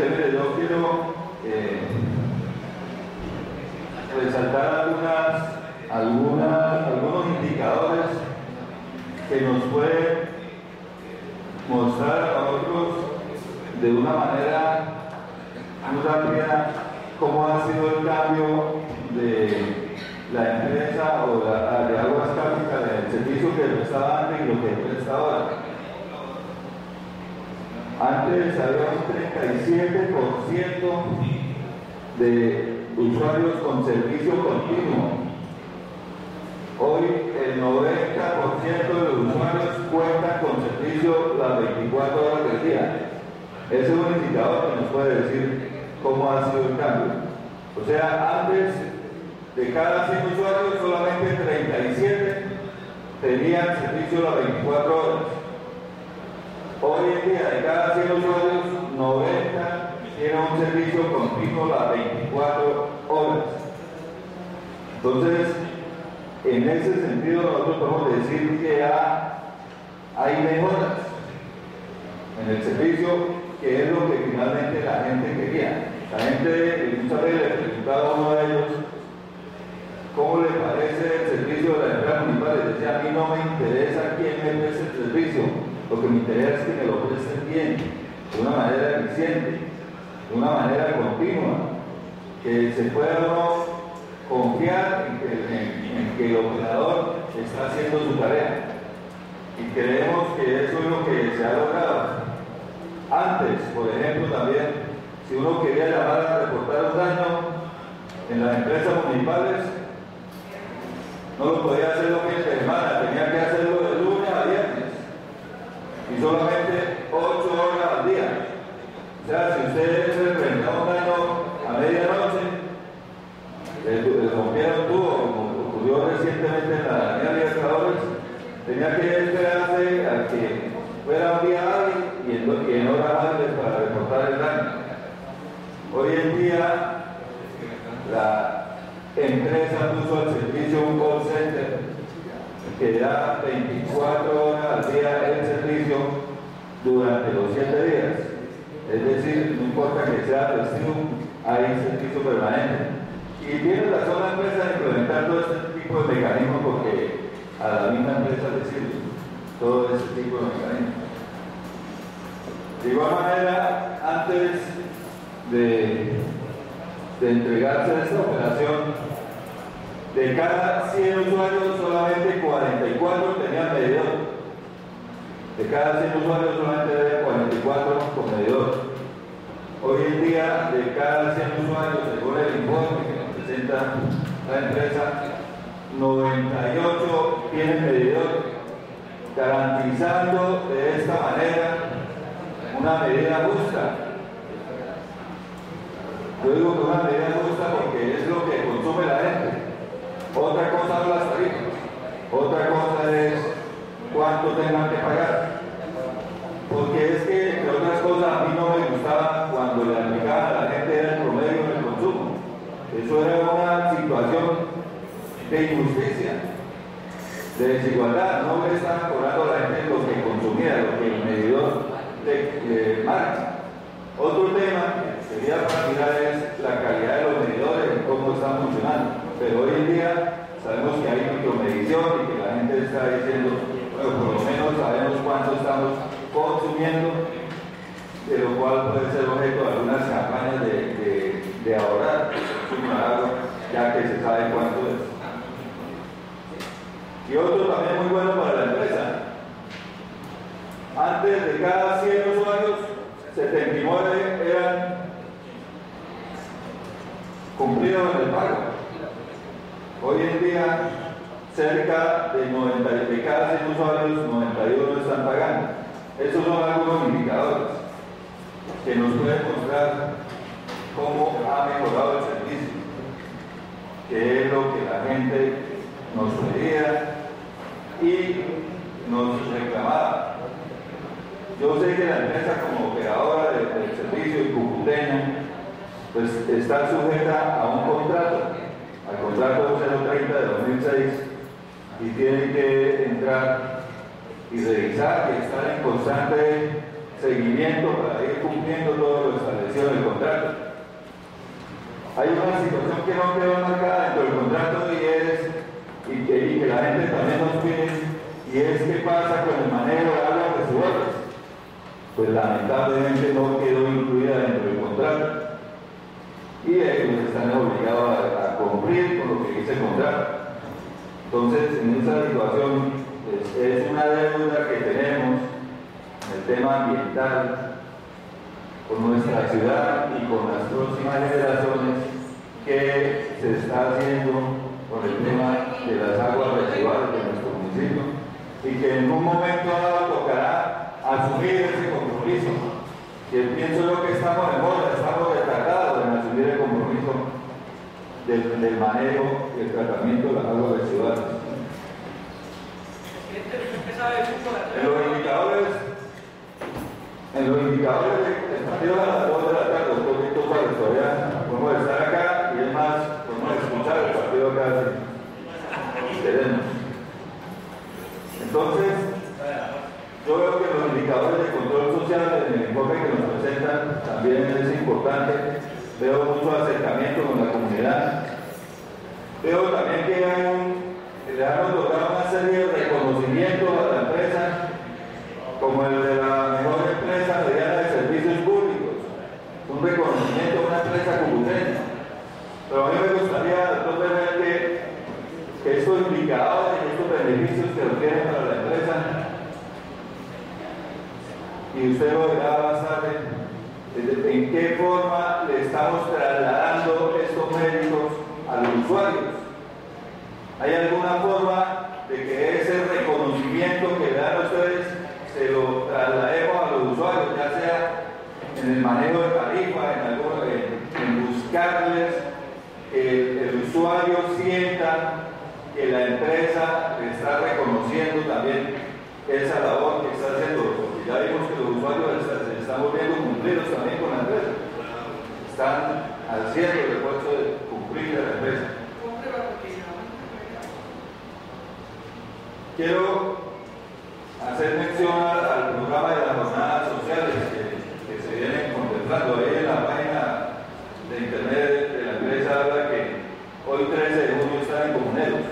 mire, yo quiero resaltar algunos indicadores que nos pueden mostrar a nosotros de una manera muy rápida cómo ha sido el cambio de la empresa o de Aguas Cauca, del servicio que prestaba antes y lo que presta ahora. Antes había un 37% de usuarios con servicio continuo. Hoy el 90% de los usuarios cuentan con servicio las 24 horas del día. Ese es un indicador que nos puede decir cómo ha sido el cambio. O sea, antes de cada 100 usuarios, solamente 37 tenían servicio las 24 horas. Hoy en día, de cada 100 usuarios, 90 tienen un servicio continuo las 24 horas. Entonces, en ese sentido, nosotros podemos decir que hay mejoras en el servicio, que es lo que finalmente la gente quería. La gente, muchas veces le preguntaba a uno de ellos cómo le parece el servicio de la empresa municipal. Les decía, a mí no me interesa quién me preste el servicio, lo que me interesa es que me lo presten bien, de una manera eficiente, de una manera continua, que se pueda uno confiar en que el operador está haciendo su tarea. Y creemos que eso es lo que se ha logrado. Antes, por ejemplo, también, si uno quería llamar a reportar un daño en las empresas municipales, no lo podía hacer los fines de semana, tenía que hacerlo de lunes a viernes y solamente 8 horas al día. O sea, si usted se enfrentaba un daño a medianoche, le rompieron tubo, como ocurrió recientemente en la Avenida Libertadores, tenía que esperarse a que fuera un día hábil y en horas hábiles para reportar el daño. Hoy en día, la empresa puso al servicio un call center que da 24 horas al día el servicio durante los 7 días. Es decir, no importa que sea festivo, hay servicio permanente. Y tiene razón la empresa de implementar todo este tipo de mecanismos porque a la misma empresa le sirve todo ese tipo de mecanismos. De igual manera, antes de entregarse esta operación, de cada 100 usuarios solamente 44 tenían medidor. De cada 100 usuarios solamente había 44 con medidor. Hoy en día, de cada 100 usuarios, según el informe que nos presenta la empresa, 98 tienen medidor, garantizando de esta manera una medida justa. Yo digo que una medida justa porque es lo que consume la gente. Otra cosa son las tarifas, otra cosa es cuánto tengan que pagar. Porque es que, entre otras cosas, a mí no me gustaba cuando le aplicaban a la gente era el promedio del consumo. Eso era una situación de injusticia, de desigualdad. No le estaban cobrando a la gente lo que consumía, lo que el medidor de marca. Otro tema que sería para mirar es la calidad de los medidores y cómo están funcionando. Pero hoy en día sabemos que hay micromedición y que la gente está diciendo, bueno, por lo menos sabemos cuánto estamos consumiendo, de lo cual puede ser objeto de algunas campañas de ahorrar el consumo de agua, ya que se sabe cuánto es. Y otro también muy bueno para la empresa. Antes de cada 100 usuarios, 79 eran cumplidos en el pago. Hoy en día, cerca de cada 100 usuarios, 91 están pagando. Esos son algunos indicadores que nos pueden mostrar cómo ha mejorado el servicio, qué es lo que la gente nos pedía y nos reclamaba. Yo sé que la empresa como operadora del servicio y Cucuteña pues está sujeta a un contrato, al contrato 030 de 2006, y tiene que entrar y revisar y estar en constante seguimiento para ir cumpliendo todo lo establecido establecido en el contrato. Hay una situación que no quedó marcada dentro del contrato y que la gente también nos pide, y es qué pasa con el manejo de aguas residuales. Pues lamentablemente no quedó incluida dentro del contrato y ellos están obligados a cumplir con lo que dice el contrato. Entonces, en esa situación es una deuda que tenemos en el tema ambiental con nuestra ciudad y con las próximas generaciones que se está haciendo con el tema de las aguas residuales de nuestro municipio y que en un momento dado tocará asumir ese compromiso. Y pienso yo que estamos en moda, estamos retardados en asumir el compromiso del manejo y el tratamiento de las aguas residuales. En los indicadores del partido a las 2 de la tarde, doctor Víctor Suárez, todavía podemos estar acá y es más, podemos escuchar el partido acá. Entonces, yo veo que los indicadores de control social en el informe que nos presentan también es importante. Veo mucho acercamiento con la comunidad. Veo también que le han otorgado una serie de reconocimientos a la empresa, como el de la mejor empresa mediana de servicios públicos, un reconocimiento a una empresa cubuteña. Pero a mí me gustaría, doctor, ver que estos indicadores y estos beneficios que obtienen para la empresa, y usted lo verá bastante, en qué forma le estamos trasladando estos méritos a los usuarios. ¿Hay alguna forma de que ese reconocimiento que dan a ustedes se lo traslademos a los usuarios, ya sea en el manejo de tarifa, en buscarles que el usuario sienta que la empresa está reconociendo también esa labor que está haciendo? Porque ya vimos que los usuarios se están volviendo cumplidos también con la empresa, están haciendo el esfuerzo de cumplir a la empresa. Quiero hacer mención al programa de las jornadas sociales que se vienen contemplando. Ahí en la página de internet de la empresa habla que hoy 13 de junio están en Comuneros.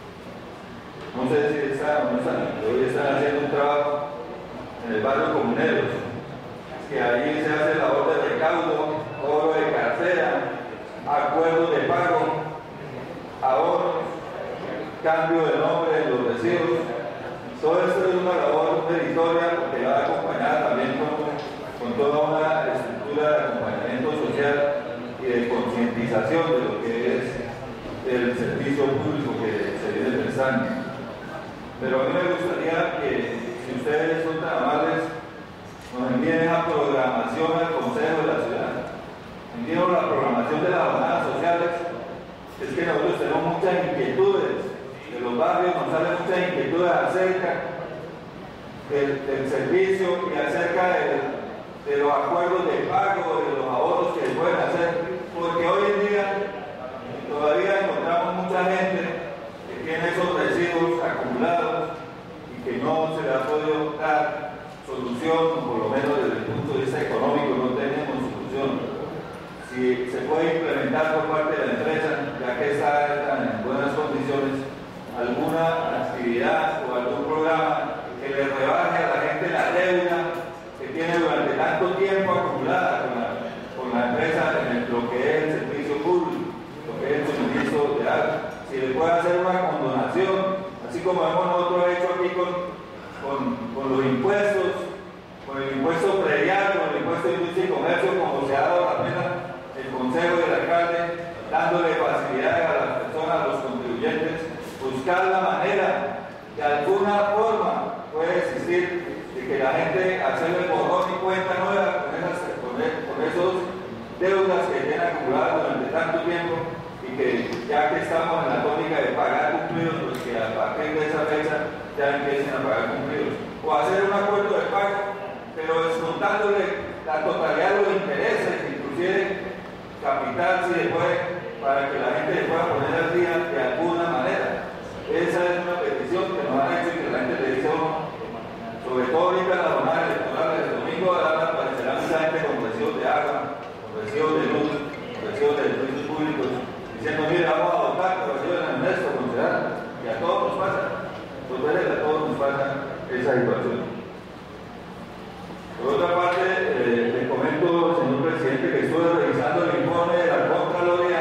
No sé si están o no están, pero hoy están haciendo un trabajo en el barrio Comuneros, que ahí se hace labor de recaudo, cobro de cartera, acuerdos de pago, ahorros, cambio de nombre de los recibos. Todo esto es una labor meritoria porque va acompañada también con toda una estructura de acompañamiento social y de concientización de lo que es el servicio público que se viene pensando. Pero a mí me gustaría que, si ustedes son tan amables, nos envíen la programación al Consejo de la Ciudad. Envíen la programación de las jornadas sociales. Es que nosotros tenemos muchas inquietudes de los barrios, nos salen muchas inquietudes acerca del servicio y acerca de los acuerdos de pago, de los ahorros que se pueden hacer, porque hoy en día todavía encontramos mucha gente que tiene esos residuos acumulados y que no se le ha podido dar solución, o por lo menos desde el punto de vista económico no tenemos solución. Si se puede implementar por parte de la empresa, ya que está en buenas condiciones, alguna actividad o algún programa que le rebaje a la gente la deuda que tiene durante tanto tiempo acumulada con la empresa en lo que es el servicio público, lo que es el suministro de agua. Si le puede hacer una condonación, así como hemos nosotros hecho aquí con los impuestos, con el impuesto predial, con el impuesto de industria y comercio, como se ha dado la pena el Consejo del Alcalde, dándole facilidades a las personas, a los contribuyentes, buscar la manera de alguna forma puede existir de que la gente hacerle borrón y cuenta nueva con esos deudas que tienen acumuladas durante tanto tiempo, y que ya que estamos en la tónica de pagar cumplidos, pues que a partir de esa fecha ya empiecen a pagar cumplidos, o hacer un acuerdo de pago, pero descontándole la totalidad de los intereses, inclusive capital si se puede, para que la gente le pueda poner al día de alguna manera. Esa es una petición que nos han hecho y que la gente le dice a uno, sobre todo ahorita en la jornada electoral del domingo, aparecerá mucha gente con residuos de agua, recibos de luz, recibos de servicios públicos, diciendo, mire, vamos a votar, pero ayuden en esto, concejal, y a todos nos pasa, a todos nos pasa esa situación. Por otra parte, le comento, señor presidente, que estuve revisando el informe de la Contraloría.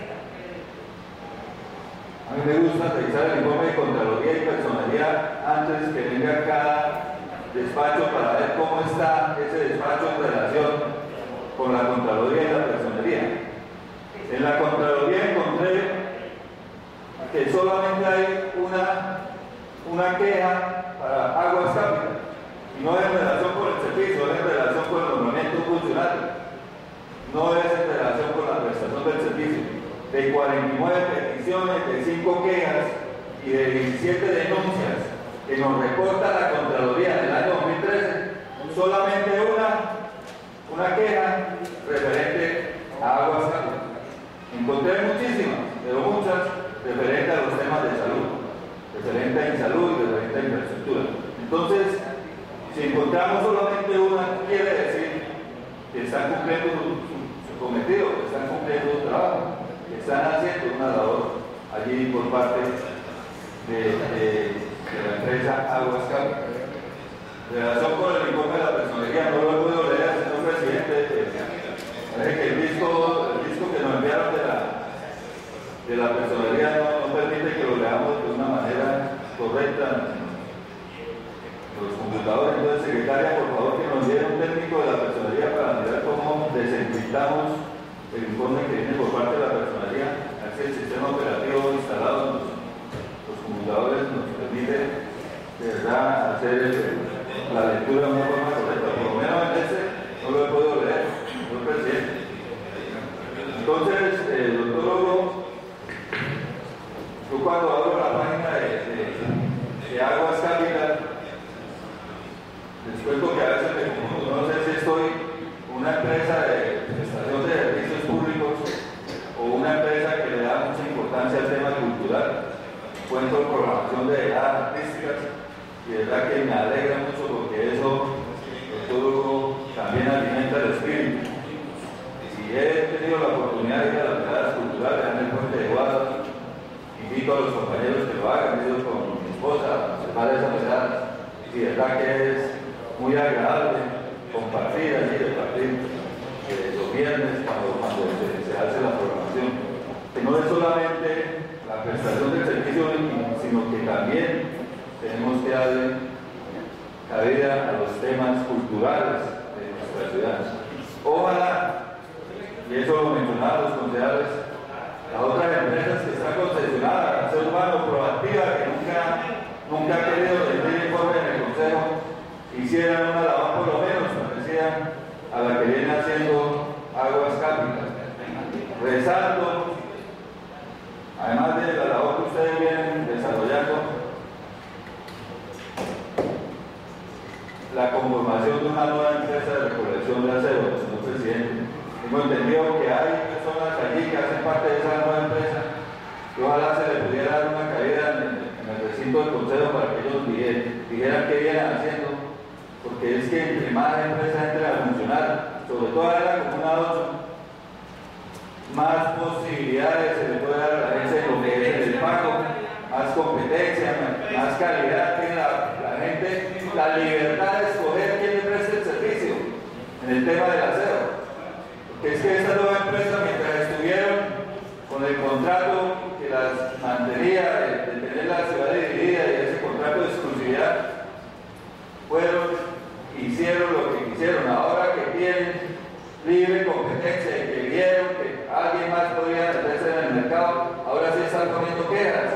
A mí me gusta revisar el informe de Contraloría y Personalidad antes que venga cada despacho para ver cómo está ese despacho en relación con la Contraloría y la Personería. En la Contraloría encontré que solamente hay una queja para Aguas Capital, y no es en relación con el servicio, es en relación con el nombramiento funcional, no es en relación con la prestación del servicio. De 49 peticiones, de 5 quejas y de 17 denuncias que nos reporta la Contraloría del año 2013, solamente una queja referente a Aguas Capital. Encontré muchísimas, pero muchas referentes a los temas de salud, referente a salud y referente a infraestructura. Entonces, si encontramos solamente una, quiere decir que están cumpliendo su cometido, que están cumpliendo su trabajo, que están haciendo una labor allí por parte de la empresa Aguas Capital. En relación con el informe de la personería, no lo he podido leer, señor presidente. Parece que el disco que nos enviaron de la personería no permite que lo leamos de una manera correcta en los computadores. Entonces, secretaria, por favor, que nos dé un técnico de la personería para mirar cómo desencriptamos el informe que viene por parte de la personería. Así el sistema operativo instalado en los computadores nos permite de verdad hacer la lectura de una forma correcta. Por lo menos en este no lo he podido leer, señor presidente. Entonces, doctor Hugo, yo cuando abro la página de Aguas Capital, les cuento que a veces me confundo, no sé si estoy una empresa de prestación de servicios públicos o una empresa que le da mucha importancia al tema cultural. Cuento programación de edad artísticas y de verdad que me alegra mucho porque eso, doctor Hugo, también alimenta el espíritu. Si he tenido la oportunidad de ir a las veladas culturales en el Puente de Guadalajara, invito a los compañeros que lo hagan, yo con mi esposa, a observar esas veladas, y de verdad que es muy agradable compartir allí, repartir los viernes cuando se hace la programación. Que no es solamente la prestación del servicio, sino que también tenemos que darle cabida a los temas culturales de nuestra ciudad. Ojalá, y eso lo mencionaban los concejales, las otras empresas que están concesionadas, Ser Humano, Proactiva, que nunca ha querido rendir informe en el Consejo, hicieran una labor por lo menos parecida a la que viene haciendo Aguas Capital. Resalto, además de la labor que ustedes vienen desarrollando, la conformación de una nueva empresa de recolección de acero, señor presidente. Tengo entendido que hay personas allí que hacen parte de esa nueva empresa, que ojalá se le pudiera dar una caída en el recinto del Consejo para que ellos dijeran qué vienen haciendo, porque es que entre más empresas entren a funcionar, sobre todo en la Comuna 8, más posibilidades se le puede dar a la gente en lo que es el pago, más competencia, más calidad, tiene la gente la libertad de escoger quién le preste el servicio en el tema del acero. Porque es que esta nueva empresa, mientras estuvieron con el contrato que las mantenía de tener la ciudad dividida y ese contrato de exclusividad, hicieron lo que quisieron. Ahora que tienen libre competencia y que vieron que alguien más podía meterse en el mercado, ahora sí están poniendo quejas.